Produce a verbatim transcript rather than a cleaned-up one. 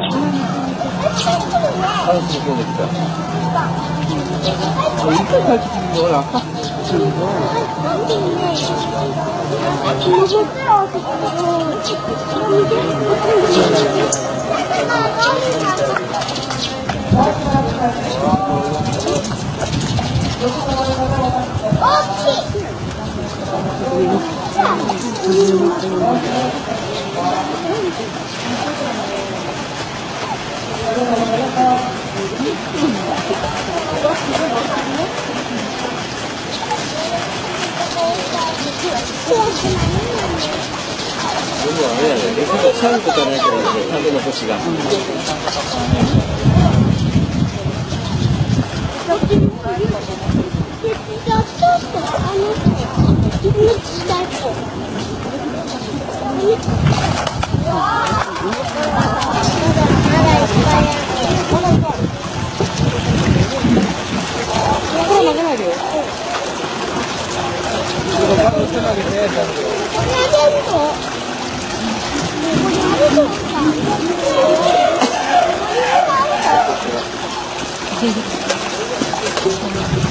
ハウスの方で来た。いいか帰ってきてるよ。すごい。僕はあれやね、レコードちゃんとかないからね、カンドの星が。Thank you.